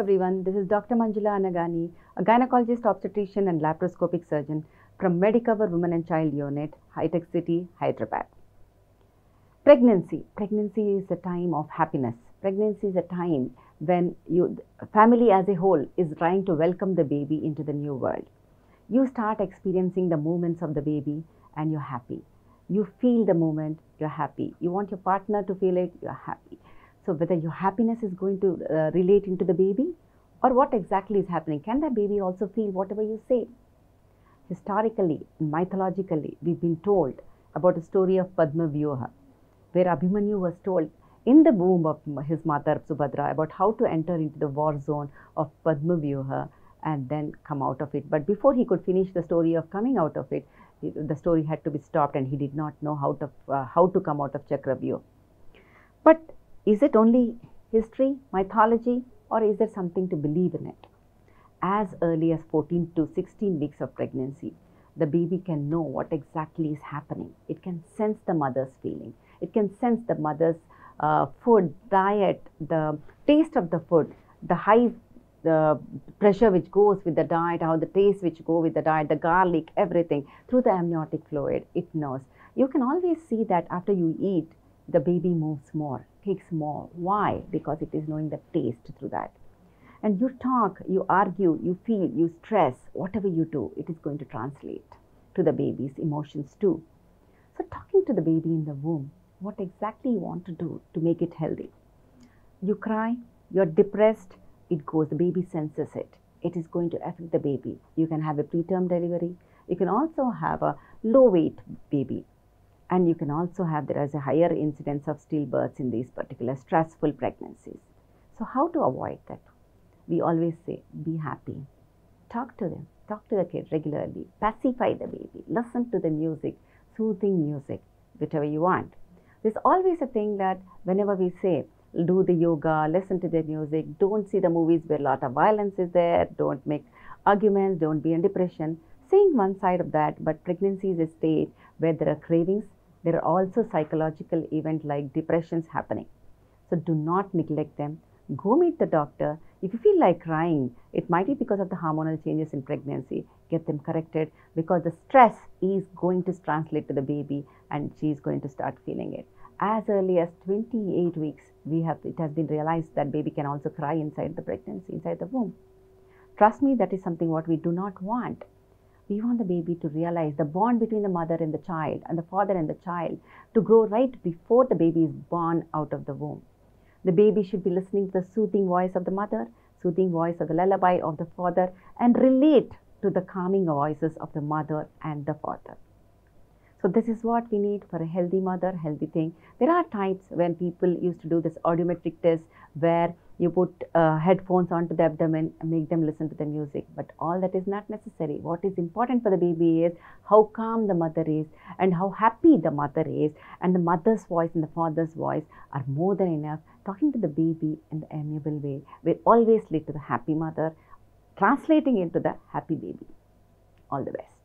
everyone, this is Dr. Manjula Anagani, a gynecologist, obstetrician and laparoscopic surgeon from Medicover Women and Child Unit, Hi-Tech City, Hyderabad. Pregnancy is a time of happiness. Pregnancy is a time when family as a whole is trying to welcome the baby into the new world. You start experiencing the movements of the baby and you're happy. You feel the moment, you're happy. You want your partner to feel it, you're happy. So whether your happiness is going to relate into the baby or what exactly is happening, can the baby also feel whatever you say? Historically, mythologically, we've been told about the story of Padma Vyuha, where Abhimanyu was told in the womb of his mother Subhadra about how to enter into the war zone of Padma Vyuha and then come out of it. But before he could finish the story of coming out of it, the story had to be stopped and he did not know how to come out of Chakravyuha. But is it only history, mythology, or is there something to believe in it? As early as 14 to 16 weeks of pregnancy, the baby can know what exactly is happening. It can sense the mother's feeling. It can sense the mother's food, diet, the taste of the food, the high pressure which goes with the diet, how the taste which go with the diet, the garlic, everything through the amniotic fluid, it knows. You can always see that after you eat, the baby moves more, takes more. Why? Because it is knowing the taste through that. And you talk, you argue, you feel, you stress, whatever you do, it is going to translate to the baby's emotions too. So talking to the baby in the womb, what exactly you want to do to make it healthy. You cry, you're depressed, it goes, the baby senses it. It is going to affect the baby. You can have a preterm delivery. You can also have a low weight baby. And you can also have, there is a higher incidence of stillbirths in these particular stressful pregnancies. So how to avoid that? We always say, be happy. Talk to them. Talk to the kid regularly. Pacify the baby. Listen to the music, soothing music, whichever you want. There's always a thing that whenever we say, do the yoga, listen to the music, don't see the movies where a lot of violence is there, don't make arguments, don't be in depression. Saying one side of that, but pregnancy is a state where there are cravings. There are also psychological events like depressions happening. So do not neglect them. Go meet the doctor. If you feel like crying, it might be because of the hormonal changes in pregnancy. Get them corrected because the stress is going to translate to the baby and she is going to start feeling it. As early as 28 weeks, it has been realized that baby can also cry inside the pregnancy, inside the womb. Trust me, that is something what we do not want. We want the baby to realize the bond between the mother and the child and the father and the child to grow right before the baby is born out of the womb. The baby should be listening to the soothing voice of the mother, soothing voice of the lullaby of the father, and relate to the calming voices of the mother and the father. So this is what we need for a healthy mother, healthy thing. There are times when people used to do this audiometric test where you put headphones onto the abdomen and make them listen to the music. But all that is not necessary. What is important for the baby is how calm the mother is and how happy the mother is. And the mother's voice and the father's voice are more than enough. Talking to the baby in the amiable way will always lead to the happy mother, translating into the happy baby. All the best.